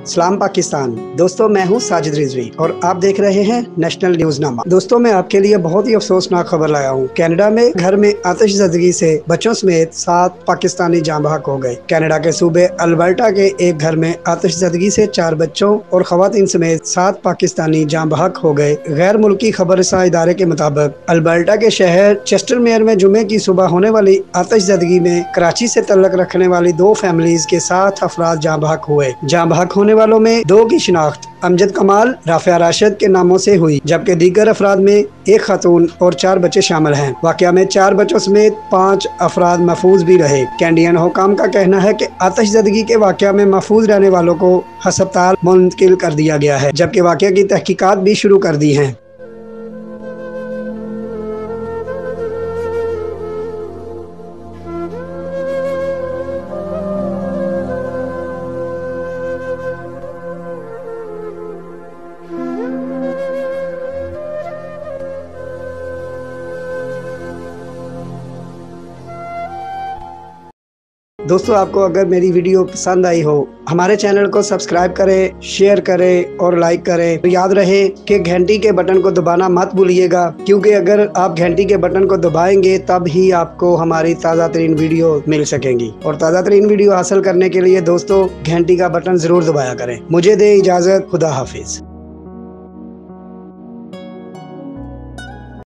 सलाम पाकिस्तान। दोस्तों मैं हूं साजिद रिजवी और आप देख रहे हैं नेशनल न्यूज़नामा। दोस्तों मैं आपके लिए बहुत ही अफसोसनाक खबर लाया हूं। कनाडा में घर में आतिशज़दगी से बच्चों समेत 7 पाकिस्तानी जाँ बहक हो गए। कनाडा के सूबे अल्बर्टा के एक घर में आतिशज़दगी से 4 बच्चों और खवातीन समेत 7 पाकिस्तानी जाँ बहक हो गए। गैर मुल्की खबरसा इदारे के मुताबिक अल्बर्टा के शहर चेस्टरमेयर में जुमे की सुबह होने वाली आतिशज़दगी में कराची से तल्लक रखने वाली 2 फैमिलीज के 7 अफराद जाँ बहक हुए। जाँ बहक होने वालों में 2 की शिनाख्त अमजद कमाल, राफिया राशिद के नामों से हुई, जबकि दीगर अफराद में 1 खातून और 4 बच्चे शामिल हैं। वाक़या में 4 बच्चों समेत 5 अफराद महफूज भी रहे। कैनेडियन हुकाम का कहना है कि आतिशज़दगी के वाक़या में महफूज रहने वालों को हस्पताल मुंतकिल कर दिया गया है, जबकि वाक़या की तहकीकात भी शुरू कर दी हैं। दोस्तों आपको अगर मेरी वीडियो पसंद आई हो, हमारे चैनल को सब्सक्राइब करें, शेयर करें और लाइक करें। तो याद रहे कि घंटी के बटन को दबाना मत भूलिएगा, क्योंकि अगर आप घंटी के बटन को दबाएंगे तब ही आपको हमारी ताज़ा तरीन वीडियो मिल सकेंगी। और ताज़ा तरीन वीडियो हासिल करने के लिए दोस्तों घंटी का बटन ज़रूर दबाया करें। मुझे दे इजाज़त, खुदा हाफिज़।